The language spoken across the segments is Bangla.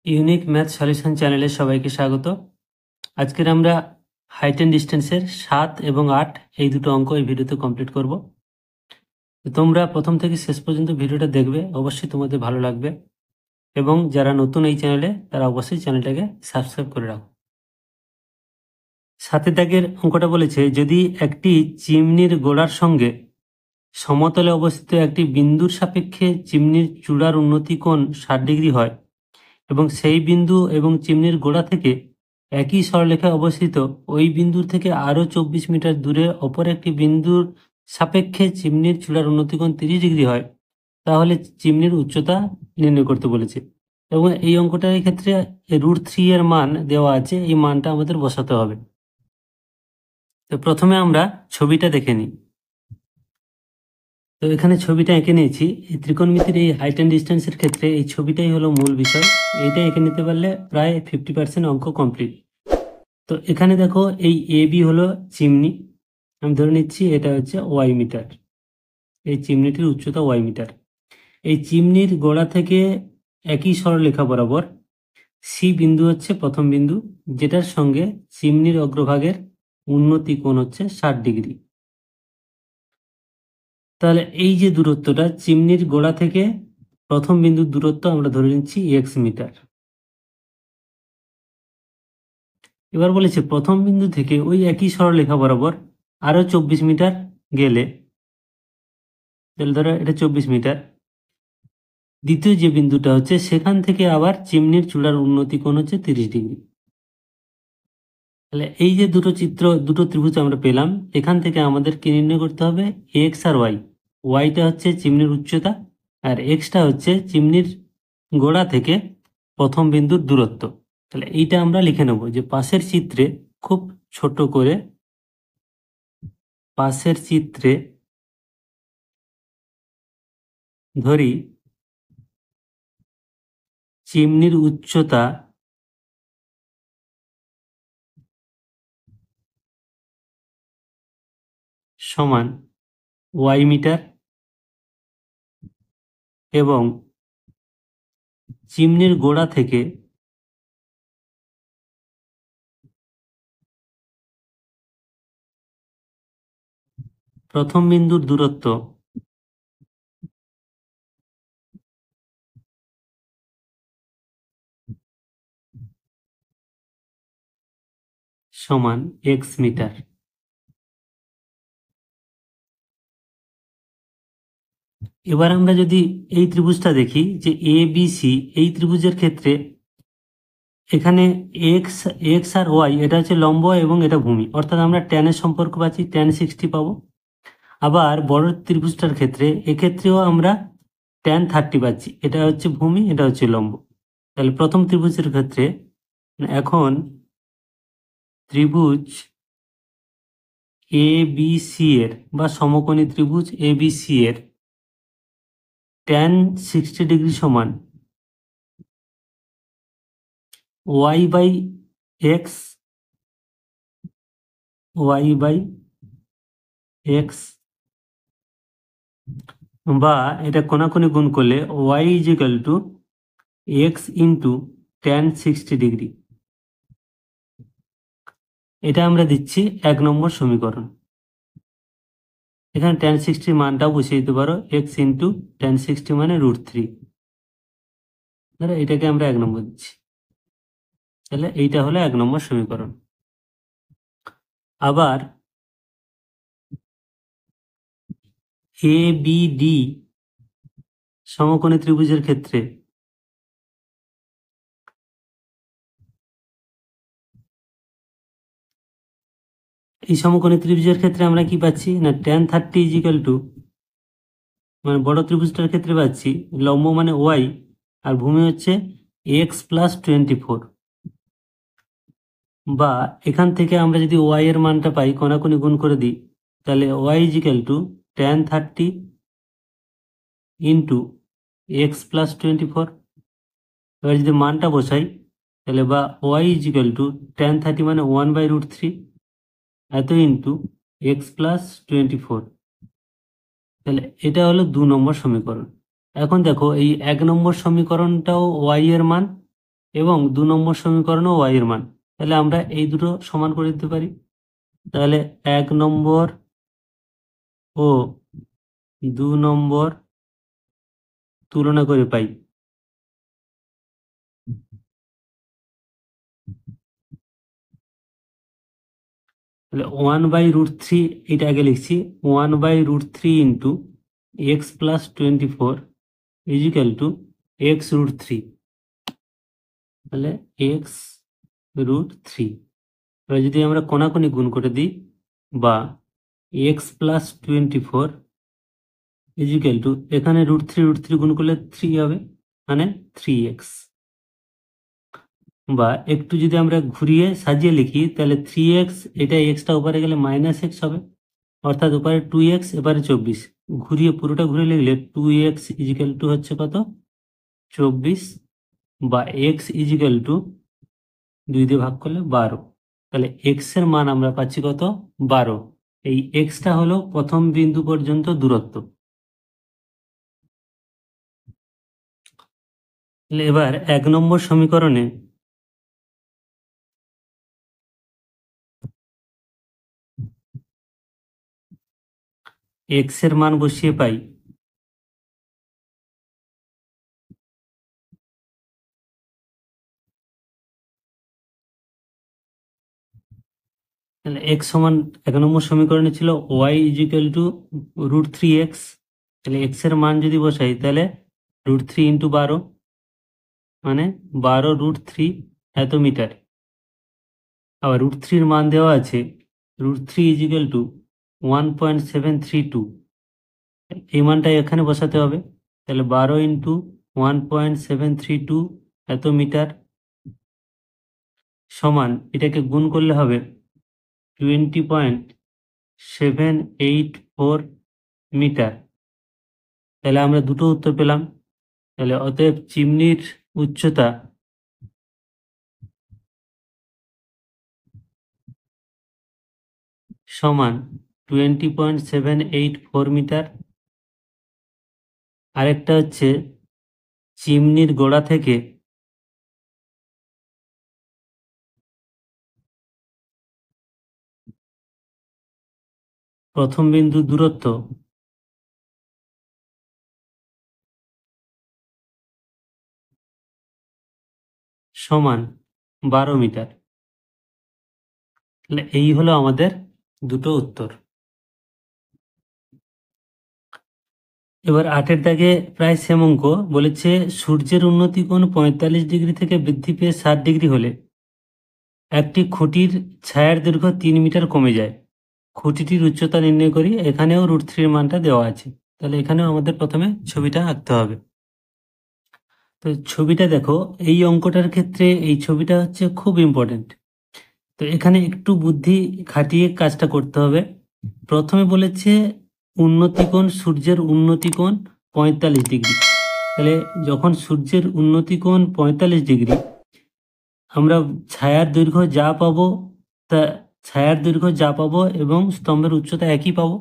ইউনিক ম্যাথ সলিউশন চ্যানেলে সবাইকে স্বাগত। আজকের আমরা হাইট অ্যান্ড ডিস্টেন্সের 7 এবং 8 এই দুটো অঙ্ক এই ভিডিওতে কমপ্লিট করব। তোমরা প্রথম থেকে শেষ পর্যন্ত ভিডিওটা দেখবে, অবশ্যই তোমাদের ভালো লাগবে। এবং যারা নতুন এই চ্যানেলে তারা অবশ্যই চ্যানেলটাকে সাবস্ক্রাইব করে রাখো। 7 দাগের অঙ্কটা বলেছে, যদি একটি চিমনির গোড়ার সঙ্গে সমতলে অবস্থিত একটি বিন্দুর সাপেক্ষে চিমনির চূড়ার উন্নতি কোণ 60 ডিগ্রি হয় এবং সেই বিন্দু এবং চিমনির গোড়া থেকে একই সরলরেখায় অবস্থিত ওই বিন্দুর থেকে আরও 24 মিটার দূরে অপর একটি বিন্দুর সাপেক্ষে চিমনির চূড়ার উন্নতিকোণ 30 ডিগ্রি হয়, তাহলে চিমনির উচ্চতা নির্ণয় করতে বলেছে। এবং এই অঙ্কটার ক্ষেত্রে √3 এর মান দেওয়া আছে, এই মানটা আমাদের বসাতে হবে। তো প্রথমে আমরা ছবিটা দেখে নিই। তো এখানে ছবিটা এঁকে নিয়েছি। এই ত্রিকোণমিতির এই হাইট অ্যান্ড ডিস্টেন্সের ক্ষেত্রে এই ছবিটাই হলো মূল বিষয়। এইটা এঁকে নিতে পারলে প্রায় 50% অঙ্ক কমপ্লিট। তো এখানে দেখো, এই AB হলো চিমনি, আমি ধরে নিচ্ছি এটা হচ্ছে ওয়াই মিটার। এই চিমনিটির উচ্চতা ওয়াই মিটার। এই চিমনির গোড়া থেকে একই সরলরেখা বরাবর সি বিন্দু হচ্ছে প্রথম বিন্দু, যেটার সঙ্গে চিমনির অগ্রভাগের উন্নতি কোণ হচ্ছে 60 ডিগ্রি। তাহলে এই যে দূরত্বটা, চিমনির গোড়া থেকে প্রথম বিন্দুর দূরত্ব আমরা ধরে নিচ্ছি x মিটার। এবার বলেছে প্রথম বিন্দু থেকে ওই একই সরলরেখা বরাবর আরো 24 মিটার গেলে, তাহলে ধরো এটা 24 মিটার, দ্বিতীয় যে বিন্দুটা হচ্ছে সেখান থেকে আবার চিমনির চূড়ার উন্নতি কোণ হচ্ছে 30 ডিগ্রি। তাহলে এই যে দুটো ত্রিভুজ আমরা পেলাম, এখান থেকে আমাদের কি নির্ণয় করতে হবে? এক্স আর ওয়াই। ওয়াইটা হচ্ছে চিমনির উচ্চতা আর এক্সটা হচ্ছে চিমনির গোড়া থেকে প্রথম বিন্দুর দূরত্ব। তাহলে এইটা আমরা লিখে নেব যে পাশের চিত্রে, খুব ছোট করে পাশের চিত্রে ধরি চিমনির উচ্চতা সমান ওয়াই মিটার এবং চিমনির গোড়া থেকে প্রথম বিন্দুর দূরত্ব সমান এক্স মিটার। এবার আমরা যদি এই ত্রিভুজটা দেখি, যে এ বি সি, এই ত্রিভুজের ক্ষেত্রে এখানে এক্স এক্স আর ওয়াই এটা হচ্ছে লম্ব এবং এটা ভূমি, অর্থাৎ আমরা ট্যানের সম্পর্ক পাচ্ছি, tan 60 পাবো। আবার বড় ত্রিভুজটার ক্ষেত্রে এক্ষেত্রেও আমরা tan 30 পাচ্ছি, এটা হচ্ছে ভূমি, এটা হচ্ছে লম্ব। তাহলে প্রথম ত্রিভুজের ক্ষেত্রে এখন ত্রিভুজ এ বি সি এর বা সমকোণী ত্রিভুজ এ বি সি এর tan 60 ডিগ্রি সমান Y by X, Y by X, বা এটা কোণাকুণি গুণ করলে Y is equal to X into tan 60 degree. এটা আমরা দিচ্ছি 1 নম্বর সমীকরণ। এখানে tan 60 মানটাও বসিয়ে দিতে পারো, এক্স ইন্টু tan 60 মানে √3। ধরো এটাকে আমরা 1 নম্বর দিচ্ছি, তাহলে এইটা হলো 1 নম্বর সমীকরণ। আবার এ বি ডি সমকোণী ত্রিভুজের ক্ষেত্রে এই সমকোণী ত্রিভুজের ক্ষেত্রে আমরা কি পাচ্ছি না, tan 30 ইজ ইকাল টু, মানে বড় ত্রিভুজটার ক্ষেত্রে পাচ্ছি লম্ব মানে ওয়াই আর ভূমি হচ্ছে এক্স প্লাস 24। বা এখান থেকে আমরা যদি ওয়াই এর মানটা পাই, কোণাকুণি গুণ করে দিই, তাহলে Y is equal to tan 30 into X plus 24। এবার যদি মানটা বসাই, তাহলে বা Y is equal to tan 30 মানে 1/√3 এত ইন্টু এক্স প্লাস 24। তাহলে এটা হলো 2 নম্বর সমীকরণ। এখন দেখো এই 1 নম্বর সমীকরণটাও ওয়াই এর মান এবং 2 নম্বর সমীকরণও ওয়াই এর মান। তাহলে আমরা এই দুটো সমান করে দিতে পারি। তাহলে 1 নম্বর ও 2 নম্বর তুলনা করে পাই তাহলে 1/√3, এটা আগে লিখছি, 1/√3 into X plus 24 is equal to x√3। তাহলে x√3, এবার যদি আমরা কোনাকুনি গুণ করে দিই, বা এক্স প্লাস 24 ইজিক্যাল টু, এখানে √3 গুণ করলে 3 হবে, মানে 3x। বা একটু যদি আমরা ঘুরিয়ে সাজিয়ে লিখি, তাহলে 3x, এটা এক্সটা উপরে গেলে -x হবে, অর্থাৎ উপরে 2x, এবারে 24। ঘুরিয়ে পুরোটা ঘুরে লিখলে 2x ইজিক্যাল টু হচ্ছে কত, 24, বা x ইজিক্যাল টু 2 দিয়ে ভাগ করলে 12। তাহলে x এর মান আমরা পাচ্ছি কত, 12। এই xটা হলো প্রথম বিন্দু পর্যন্ত দূরত্ব। তাহলে এবার 1 নম্বর সমীকরণে x এর মান বসিয়ে পাই তাহলে x সমান 1 নম্বর সমীকরণে ছিল y ইজিক্যাল টু √3x। তাহলে x এর মান যদি বসাই, তাহলে √3 ইন্টু 12, মানে 12√3 এত মিটার। আবার √3 মান দেওয়া আছে, √3 ইজিক্যাল টু 1.732, এই মানটা এখানে বসাতে হবে। তাহলে 12 ইন্টু 1.732 এত মিটার সমান, এটাকে গুণ করলে হবে 20.784 মিটার। তাহলে আমরা দুটো উত্তর পেলাম। তাহলে অতএব চিমনির উচ্চতা সমান 20.784 মিটার। আরেকটা হচ্ছে চিমনির গোড়া থেকে প্রথম বিন্দু দূরত্ব সমান 12 মিটার। তাহলে এই হলো আমাদের দুটো উত্তর। এবার 8-এর দাগে প্রায় সেম অঙ্ক বলেছে, সূর্যের উন্নতি কোণ 45 ডিগ্রি থেকে বৃদ্ধি পেয়ে 60 ডিগ্রি হলে একটি খুঁটির ছায়ার দৈর্ঘ্য 3 মিটার কমে যায়। খুঁটিটির উচ্চতা নির্ণয় করি। এখানেও √3 মানটা দেওয়া আছে। তাহলে এখানেও আমাদের প্রথমে ছবিটা আঁকতে হবে। তো ছবিটা দেখো, এই অঙ্কটার ক্ষেত্রে এই ছবিটা হচ্ছে খুব ইম্পর্টেন্ট। তো এখানে একটু বুদ্ধি খাটিয়ে কাজটা করতে হবে। প্রথমে বলেছে উন্নতিকোণ, সূর্যের উন্নতিকোণ 45 ডিগ্রি। তাহলে যখন সূর্যের উন্নতিকোণ 45 ডিগ্রি, আমরা ছায়ার দৈর্ঘ্য যা পাবো, তা ছায়ার দৈর্ঘ্য যা পাবো এবং স্তম্ভের উচ্চতা একই পাবো।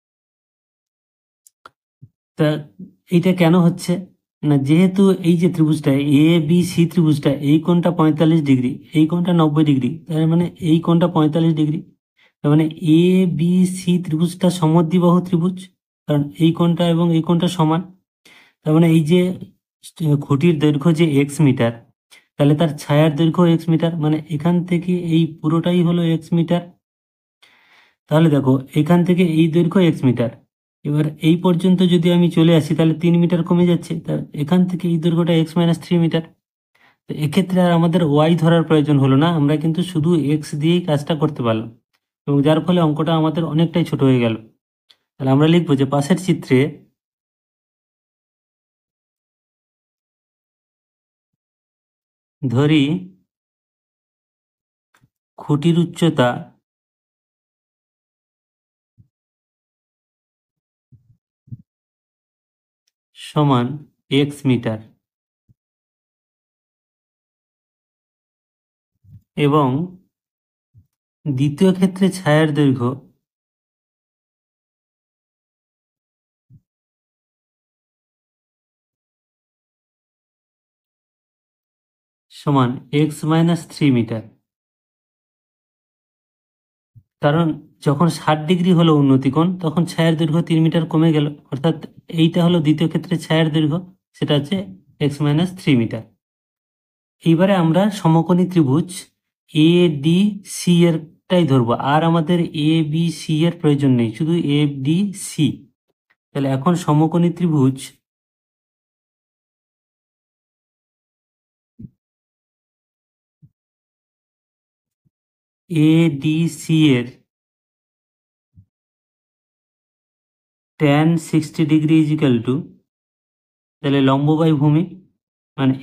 তা এইটা কেন হচ্ছে না, যেহেতু এই যে ত্রিভুজটা এ বি সি ত্রিভুজটা, এই কোণটা 45 ডিগ্রি, এই কোণটা 90 ডিগ্রি, তার মানে এই কোণটা 45 ডিগ্রি। তার মানে এ বি সি ত্রিভুজটা সমদ্বিবাহু ত্রিভুজ, কারণ এই কোণটা এবং এই কোণটা সমান। তার মানে এই যে খুঁটির দৈর্ঘ্য যে এক্স মিটার, তাহলে তার ছায়ার দৈর্ঘ্য এক্স মিটার, মানে এখান থেকে এই পুরোটাই হলো এক্স মিটার। তাহলে দেখো, এখান থেকে এই দৈর্ঘ্য এক্স মিটার, এবার এই পর্যন্ত যদি আমি চলে আসি, তাহলে 3 মিটার কমে যাচ্ছে। তা এখান থেকে এই দৈর্ঘ্যটা x-3 মিটার। তো এক্ষেত্রে আর আমাদের ওয়াই ধরার প্রয়োজন হলো না, আমরা কিন্তু শুধু এক্স দিয়েই কাজটা করতে পারলাম, এবং যার ফলে অঙ্কটা আমাদের অনেকটাই ছোট হয়ে গেল। তাহলে আমরা লিখবো যে পাশের চিত্রে ধরি খুঁটির উচ্চতা সমান এক্স মিটার, এবং দ্বিতীয় ক্ষেত্রে ছায়ার দৈর্ঘ্য সমান x-3 মিটার। কারণ যখন 60 ডিগ্রি হলো উন্নতিকোণ তখন ছায়ার দৈর্ঘ্য 3 মিটার কমে গেল, অর্থাৎ এইটা হলো দ্বিতীয় ক্ষেত্রে ছায়ার দৈর্ঘ্য, সেটা হচ্ছে x-3 মিটার। এইবারে আমরা সমকোণী ত্রিভুজ এ ডি সি এরটাই ধরবো, আর আমাদের এ বি সি এর প্রয়োজন নেই, শুধু এ ডি সি। তাহলে এখন সমকোণী ত্রিভুজ এ ডি সি এর tan 60 ডিগ্রি ইজিক্যাল টু, তাহলে লম্ব বাই ভূমি মানে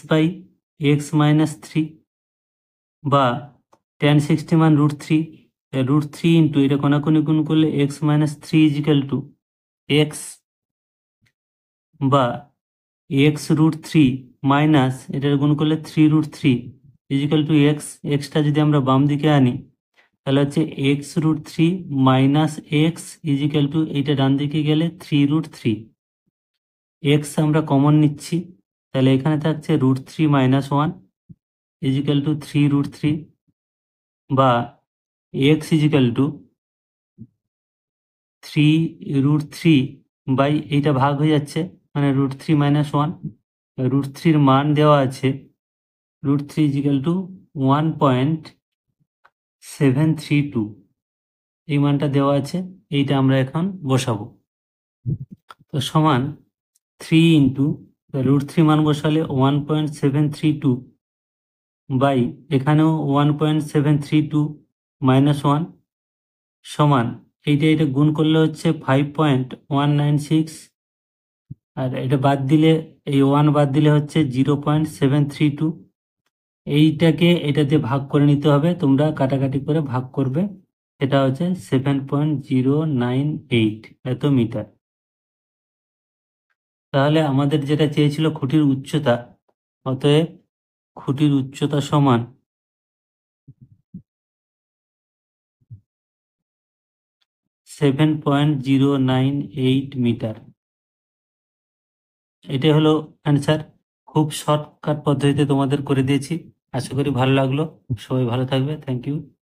x/x-3, বা tan 60 মান √3, √3 ইন্টু এটা কোনাকুনি গুণ করলে x-3 ইজিক্যাল টু x, বা x√3 মাইনাস এটার গুণ করলে 3√3 ইজিক্যাল টু x। এক্সটা যদি আমরা বাম দিকে আনি তাহলে হচ্ছে x√3 minus x is equal two এইটা ডান দিকে গেলে 3√3। এক্স আমরা কমন নিচ্ছি, তাহলে এখানে থাকছে √3 মাইনাস 1 ইজিক্যাল টু 3√3, বা এক্স ইজিক্যাল টু 3√3 বাই এইটা ভাগ হয়ে যাচ্ছে মানে √3 মাইনাস 1, √3 মান দেওয়া আছে √3 ইজিক্যাল টু 1.732, এই মানটা দেওয়া আছে, এইটা আমরা এখন বসাবো। তো সমান 3 ইন্টু √3 মান বসালে 1.732 বাই এখানেও 1.732 মাইনাস 1 সমান এইটা গুণ করলে হচ্ছে 5.196, আর এটা বাদ দিলে এই 1 বাদ দিলে হচ্ছে 0.732। এইটাকে এটা দিয়ে ভাগ করে নিতে হবে, তোমরা কাটাকাটি করে ভাগ করবে, এটা হচ্ছে 7.098 এত মিটার। তাহলে আমাদের যেটা চেয়েছিল খুঁটির উচ্চতা, অতএব খুঁটির উচ্চতা সমান 7.098 মিটার। এটাই হলো অ্যান্সার। খুব শর্টকাট পদ্ধতিতে তোমাদের করে দিয়েছি, আশা করি ভালো লাগলো। সবাই ভালো থাকবে, থ্যাংক ইউ।